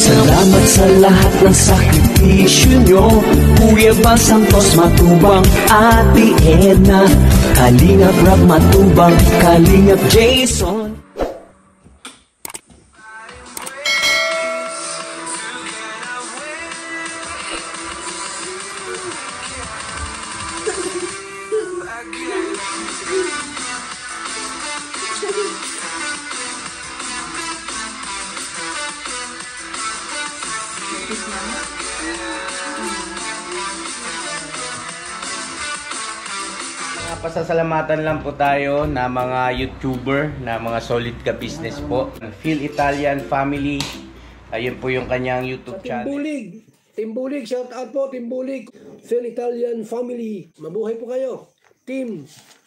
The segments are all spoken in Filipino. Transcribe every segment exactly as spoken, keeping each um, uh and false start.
Salamat sa lahat ng sakripisyo nyo, Kuya Bal Santos Matubang, Ate Edna, Kalingap Rob Matubang, Kalingap Jason. Pasasalamatan lang po tayo na mga YouTuber, na mga solid ka business po. Fil-Italian family, ayun po yung kanyang YouTube channel. Timbulig, Timbulig, shout out po Timbulig, Fil-Italian family, mabuhay po kayo. Team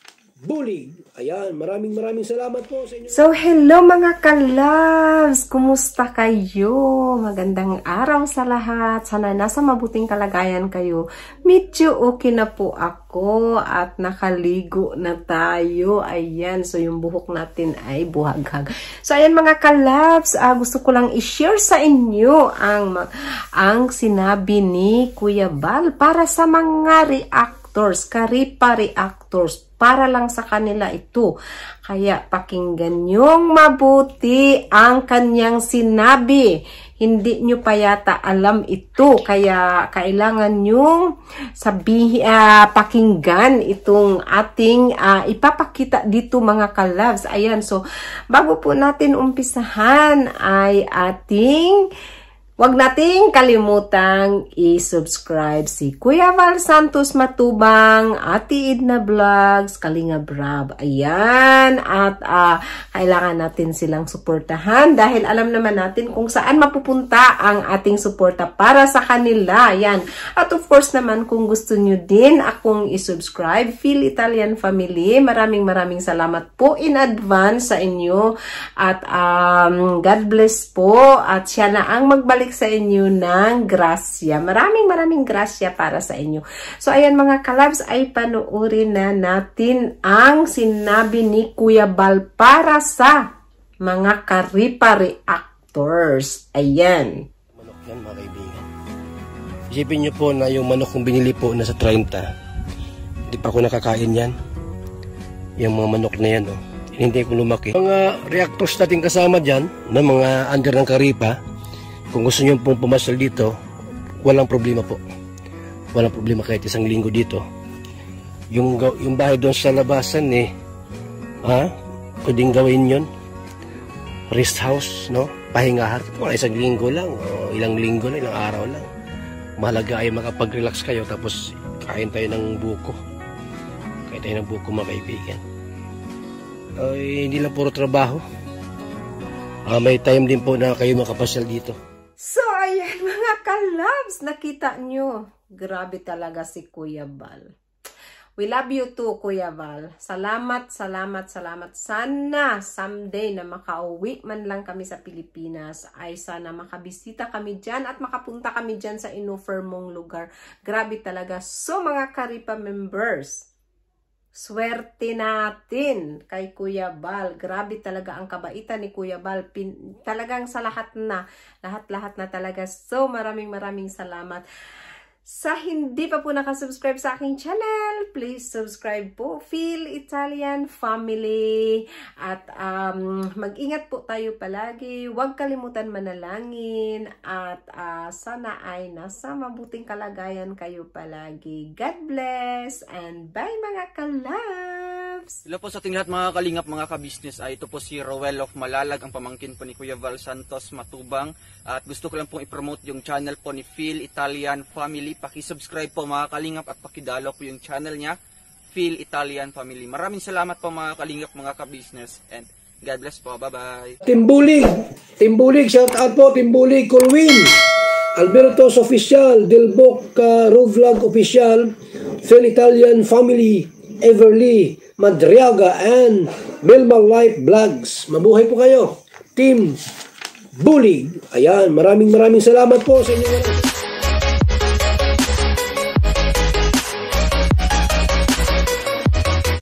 Bulig. Ayan, maraming maraming salamat po sa inyo. So, hello mga ka-loves! Kumusta kayo? Magandang araw sa lahat. Sana nasa mabuting kalagayan kayo. Medyo okay na po ako at nakaligo na tayo. Ayan, so yung buhok natin ay buhaghag. So, ayan mga ka-loves, uh, gusto ko lang i-share sa inyo ang, ang sinabi ni Kuya Bal para sa mga reactors, Karepa reactors. Para lang sa kanila ito. Kaya pakinggan niyong mabuti ang kanyang sinabi. Hindi nyo pa yata alam ito. Kaya kailangan niyong sabihin, uh, pakinggan itong ating uh, ipapakita dito mga ka-loves. Ayan, so bago po natin umpisahan ay ating huwag nating kalimutang i-subscribe si Kuya Bal Santos Matubang, Ate Edna Vlogs, Kalingap Rob. Ayan. At uh, kailangan natin silang suportahan dahil alam naman natin kung saan mapupunta ang ating suporta para sa kanila. Ayan. At of course naman kung gusto nyo din akong i-subscribe, Fil-Italian family, maraming maraming salamat po in advance sa inyo. At um, God bless po. At siya na ang magbalik sa inyo ng grasya. Maraming maraming grasya para sa inyo. So, ayan mga ka-loves, ay panoorin na natin ang sinabi ni Kuya Bal para sa mga Karepa reactors. Ayan. Manok yan mga kaibigan. Isipin nyo po na yung manok kong binili po na sa thirty. Hindi pa ako nakakain yan. Yung mga manok na yan, oh. Hindi ko lumaki. Mga reactors natin kasama dyan, na mga under ng Karepa, kung gusto nyo pong pumasal dito, walang problema po. Walang problema kahit isang linggo dito. Yung, yung bahay doon sa labasan eh, ha? Pwedeng gawin yun. Rest house, no? Pahingahan. Wala isang linggo lang, o ilang linggo lang, ilang araw lang. Mahalaga ay makapag-relax kayo, tapos kain tayo ng buko. Kain tayo ng buko mga kaibigan. Ay, hindi lang puro trabaho. Uh, may time din po na kayo makapasyal dito. So, ayan mga ka-loves, nakita nyo. Grabe talaga si Kuya Bal. We love you too, Kuya Bal. Salamat, salamat, salamat. Sana someday na makauwi man lang kami sa Pilipinas, ay sana makabisita kami dyan at makapunta kami dyan sa in-offer mong lugar. Grabe talaga. So, mga Karepa members, swerte natin kay Kuya Bal. Grabe talaga ang kabaitan ni Kuya Bal. Pin, talagang sa lahat na, lahat-lahat na talaga. So, maraming maraming salamat. Sa hindi pa po nakasubscribe sa aking channel, please subscribe po, Fil-Italian family. At um, mag-ingat po tayo palagi. Huwag kalimutan manalangin. At uh, sana ay nasa mabuting kalagayan kayo palagi. God bless and bye mga ka-loves! Hello po sa ating lahat mga kalingap, mga ka-business. Ah, ito po si Roel of Malalag, ang pamangkin po ni Kuya Bal Santos Matubang. At gusto ko lang pong i-promote yung channel po ni Fil-Italian family. Paki-subscribe po mga kalingap at pakidalo po yung channel niya, Fil-Italian family. Maraming salamat po mga kalingap, mga ka-business, and God bless po. Bye-bye. Timbulig, Timbulig, shout out po Timbulig, Colwin, Alberto's Official, Delbok uh, Road Vlog Official, Fil-Italian family, Everly, Madriaga, and Belma Life Vlogs. Mabuhay po kayo. Team Bulig. Ayan, maraming maraming salamat po sa inyo.